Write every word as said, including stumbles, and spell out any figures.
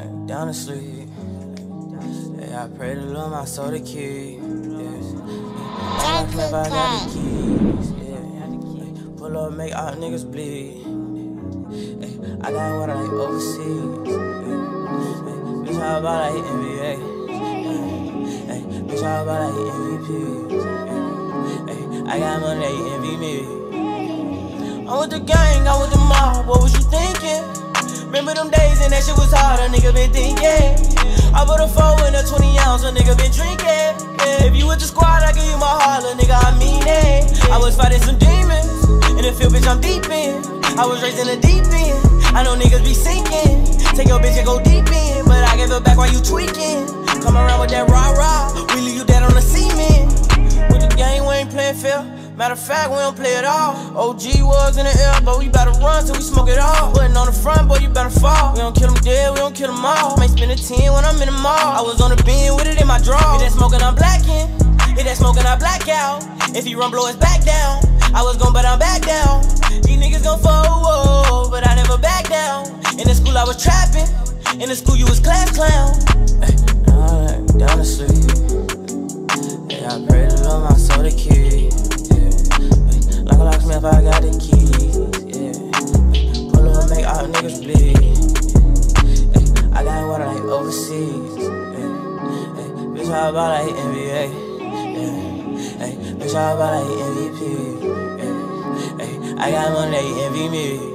like down to sleep. Yeah, I pray to Lord my soul to keep. Yes. I if I got the keys. Yeah. Pull up, make all niggas bleed. Ay, I got water like overseas. Yeah. Bitch, how about like N B A? Ay, bitch, how about like M V P? Ay, I got money, they envy me. I'm with the gang, I'm with the mob. What was you thinking? Remember them days and that shit was hard, a nigga been thinking. I put a four in a twenty ounce, a nigga been drinking. Yeah, if you with the squad, I give you my heart, a nigga, I mean it. I was fighting some demons, in the field, bitch, I'm deep in. I was raised in the deep end, I know niggas be sinking. Take your bitch and go deep in, but I give it back while you tweaking. Come around with that rah-rah, we leave you dead on the cement. With the game, we ain't playing fair. Matter of fact, we don't play it all. O G was in the air, but we better run till we smoke it all. Putting on the front, boy, you better fall. We don't kill them dead, we don't kill them all. Might spend a ten when I'm in the mall. I was on the beam with it in my draw. Hit that smoking, I'm blacking. Hit that smoking, I black out. If he run, blow his back down. I was gon' but I'm back down. These niggas gon' fold, but I never back down. In the school, I was trapping. In the school, you was class clown. Hey, now I like down to sleep. Yeah, I pray to Lord my soul to keep. Like a locksmith, I got the keys, yeah. Pull up, make all niggas bleed. Ay, I got water like overseas, yeah. Ay, bitch, how about like N B A? Yeah. Ay, bitch, how about like M V P? Yeah. Ay, I got money, they envy me.